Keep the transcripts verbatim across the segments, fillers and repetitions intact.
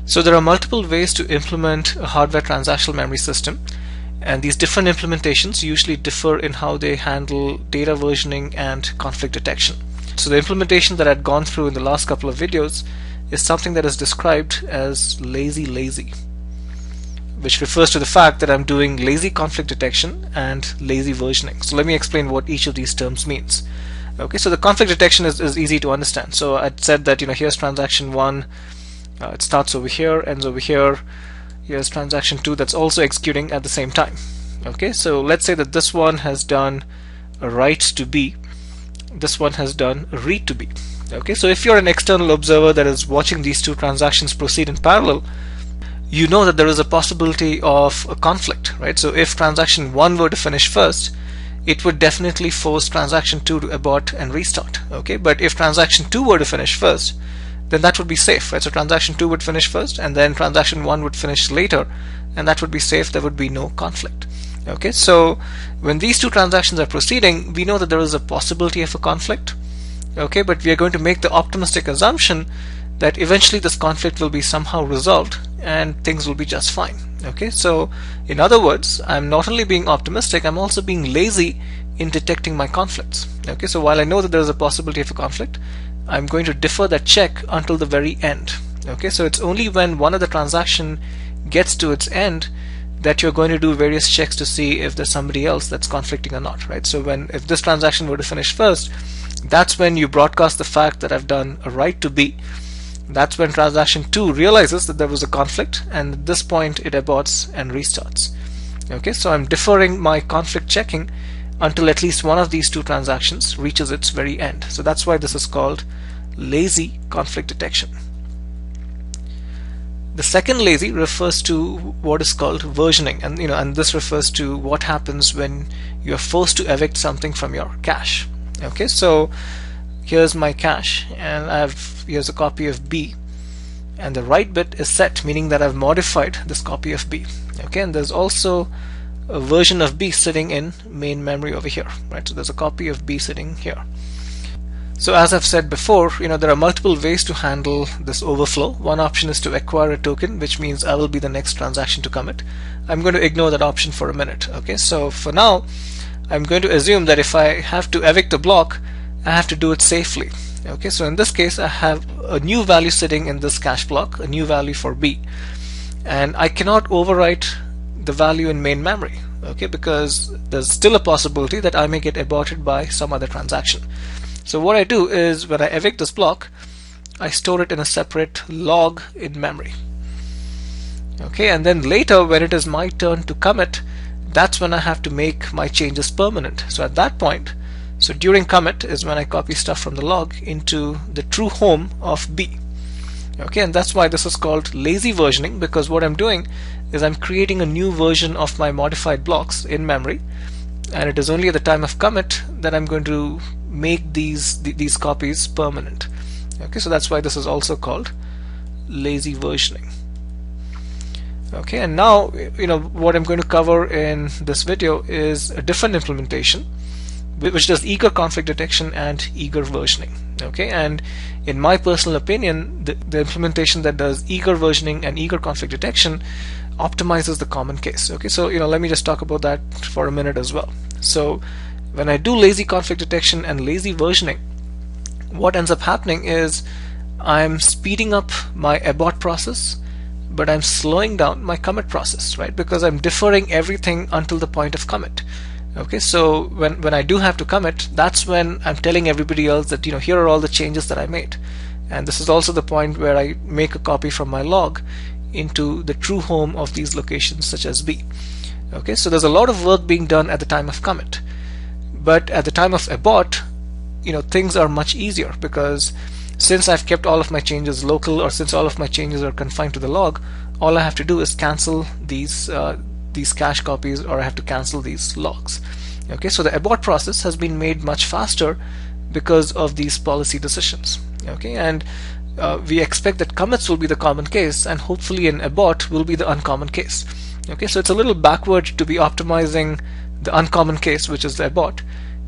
So there are multiple ways to implement a hardware transactional memory system, and these different implementations usually differ in how they handle data versioning and conflict detection. So the implementation that I'd gone through in the last couple of videos is something that is described as lazy lazy, which refers to the fact that I'm doing lazy conflict detection and lazy versioning. So let me explain what each of these terms means. Okay, so the conflict detection is, is easy to understand. So I said that, you know, here's transaction one, uh, it starts over here, ends over here. Here's transaction two that's also executing at the same time. Okay, so let's say that this one has done a write to B, this one has done a read to B. Okay, so if you're an external observer that is watching these two transactions proceed in parallel, you know that there is a possibility of a conflict, right? So if transaction one were to finish first, it would definitely force transaction two to abort and restart. Okay, but if transaction two were to finish first, then that would be safe, right? So transaction two would finish first, and then transaction one would finish later, and that would be safe. There would be no conflict. Okay, so when these two transactions are proceeding, we know that there is a possibility of a conflict. Okay, but we are going to make the optimistic assumption that eventually this conflict will be somehow resolved and things will be just fine. Okay, so in other words, I'm not only being optimistic, I'm also being lazy in detecting my conflicts. Okay, so while I know that there is a possibility of a conflict, I'm going to defer that check until the very end. Okay, so it's only when one of the transaction gets to its end that you're going to do various checks to see if there's somebody else that's conflicting or not, right? So when if this transaction were to finish first, that's when you broadcast the fact that I've done a write to B. That's when transaction two realizes that there was a conflict, and at this point it aborts and restarts. Okay, so I'm deferring my conflict checking until at least one of these two transactions reaches its very end. So that's why this is called lazy conflict detection. The second lazy refers to what is called versioning, and you know, and this refers to what happens when you are forced to evict something from your cache. Okay, so here's my cache, and I have here's a copy of B, and the write bit is set, meaning that I've modified this copy of B. Okay, and there's also a version of B sitting in main memory over here, right? So there's a copy of B sitting here. So as I've said before, you know, there are multiple ways to handle this overflow. One option is to acquire a token, which means I will be the next transaction to commit. I'm going to ignore that option for a minute. Okay, so for now, I'm going to assume that if I have to evict a block, I have to do it safely. Okay, so in this case, I have a new value sitting in this cache block, a new value for B, and I cannot overwrite the value in main memory. Okay, because there's still a possibility that I may get aborted by some other transaction. So what I do is, when I evict this block, I store it in a separate log in memory. Okay, and then later when it is my turn to commit, that's when I have to make my changes permanent. So at that point, so during commit is when I copy stuff from the log into the true home of B. Okay, and that's why this is called lazy versioning, because what I'm doing is I'm creating a new version of my modified blocks in memory, and it is only at the time of commit that I'm going to make these th these copies permanent. Okay, so that's why this is also called lazy versioning. Okay, and now, you know, what I'm going to cover in this video is a different implementation which does eager conflict detection and eager versioning. Okay, and in my personal opinion, the, the implementation that does eager versioning and eager conflict detection optimizes the common case. Okay, so you know, let me just talk about that for a minute as well. So when I do lazy conflict detection and lazy versioning, what ends up happening is I'm speeding up my abort process, but I'm slowing down my commit process, right? Because I'm deferring everything until the point of commit. Okay, so when, when I do have to commit, that's when I'm telling everybody else that, you know, here are all the changes that I made. And this is also the point where I make a copy from my log into the true home of these locations such as B. Okay, so there's a lot of work being done at the time of commit. But at the time of abort, you know, things are much easier, because since I've kept all of my changes local, or since all of my changes are confined to the log, all I have to do is cancel these uh, these cache copies, or I have to cancel these logs. Okay, so the abort process has been made much faster because of these policy decisions. Okay, and uh, we expect that commits will be the common case, and hopefully an abort will be the uncommon case. Okay, so it's a little backward to be optimizing the uncommon case, which is the abort,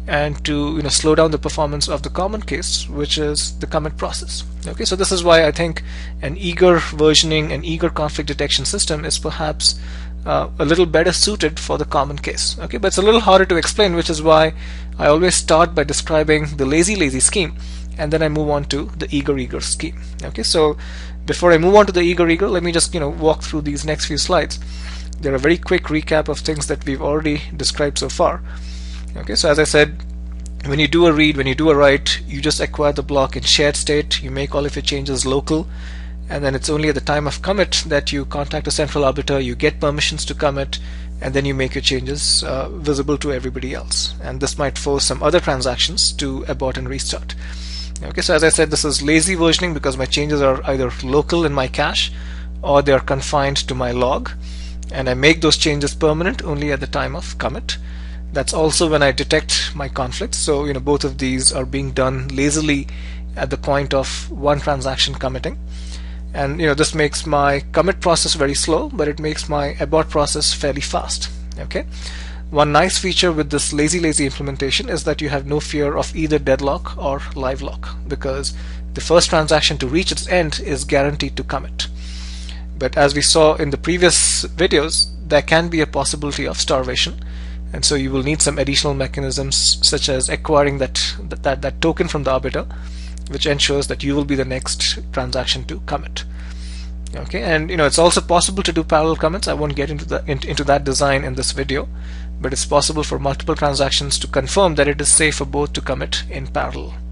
and to you know slow down the performance of the common case, which is the commit process. Okay, so this is why I think an eager versioning, an eager conflict detection system is perhaps uh, a little better suited for the common case. Okay, but it's a little harder to explain, which is why I always start by describing the lazy lazy scheme, and then I move on to the eager eager scheme. Okay, so before I move on to the eager eager, let me just you know walk through these next few slides. They're a very quick recap of things that we've already described so far. Okay, so as I said, when you do a read, when you do a write, you just acquire the block in shared state, you make all of your changes local, and then it's only at the time of commit that you contact a central arbiter, you get permissions to commit, and then you make your changes uh, visible to everybody else. And this might force some other transactions to abort and restart. Okay, so as I said, this is lazy versioning because my changes are either local in my cache or they are confined to my log, and I make those changes permanent only at the time of commit. That's also when I detect my conflicts. So you know both of these are being done lazily at the point of one transaction committing, and you know this makes my commit process very slow, but it makes my abort process fairly fast. Okay, one nice feature with this lazy lazy implementation is that you have no fear of either deadlock or live lock, because the first transaction to reach its end is guaranteed to commit. But as we saw in the previous videos, there can be a possibility of starvation. And so you will need some additional mechanisms, such as acquiring that, that that token from the arbiter, which ensures that you will be the next transaction to commit. Okay, and you know it's also possible to do parallel commits. I won't get into the in, into that design in this video, but it's possible for multiple transactions to confirm that it is safe for both to commit in parallel.